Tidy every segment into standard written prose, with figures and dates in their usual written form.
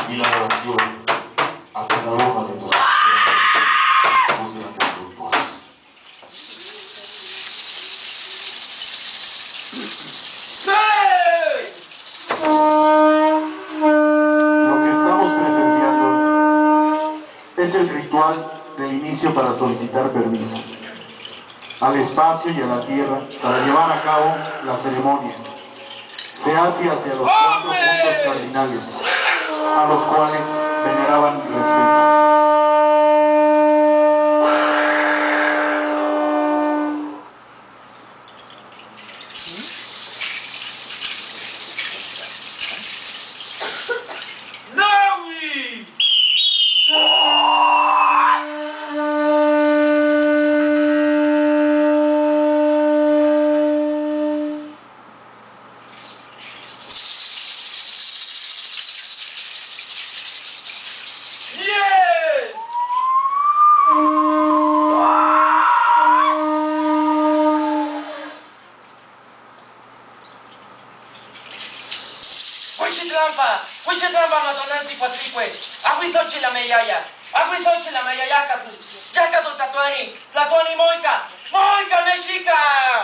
y la adoración a cada uno de tus grandes grupos. Lo que estamos presenciando es el ritual del inicio para solicitar permiso al espacio y a la tierra para llevar a cabo la ceremonia. Se hace hacia los 4 puntos cardinales a los cuales veneraban respeto. Huichitlamba matonansi cuatricue, aguizochi la meyaya, aguizochi la meyaya yakatu tatuani moica mexica.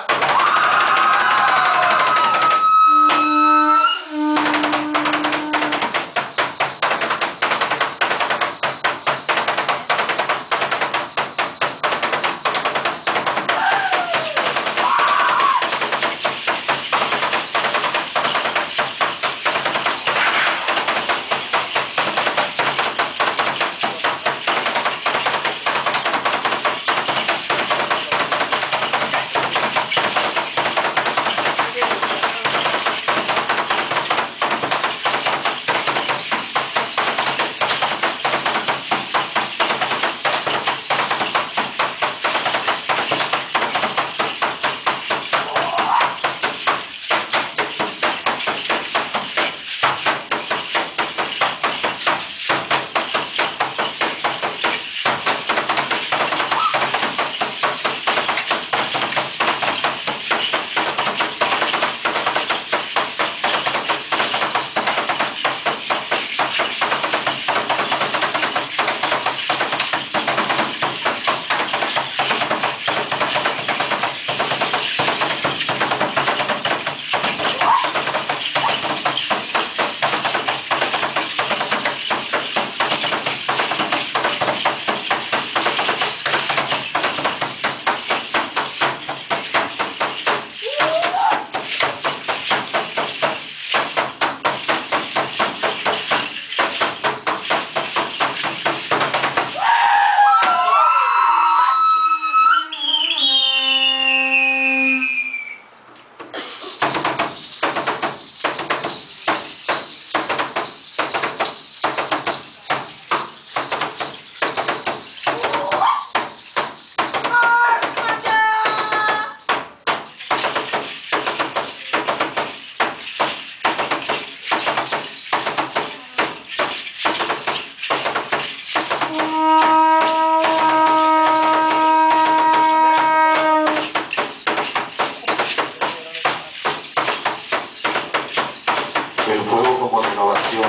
El fuego como renovación.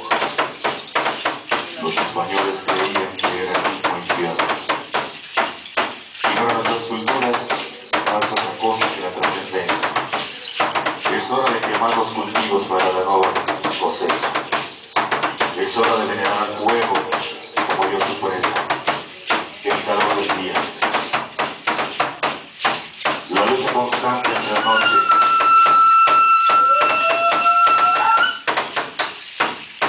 Los españoles creían que era el mismo infierno. Y para nuestras culturas no es otra cosa que la trascendencia. Es hora de quemar los cultivos para la nueva cosecha. Es hora de venerar al fuego como Dios supremo, el calor del día. La lucha constante entre la noche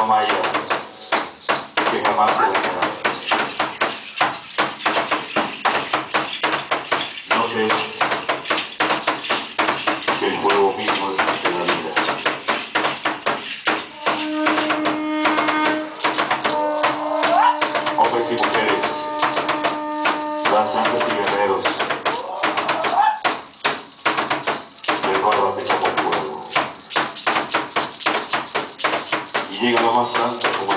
malla que jamás se dañará. No temas que el fuego mismo desquite la vida. Hombres y mujeres, danzantes y guerreros, recuérdate como el fuego. Y llega lo más alto como